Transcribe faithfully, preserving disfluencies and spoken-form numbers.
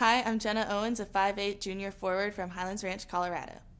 Hi, I'm Jenna Owens, a five eight junior forward from Highlands Ranch, Colorado.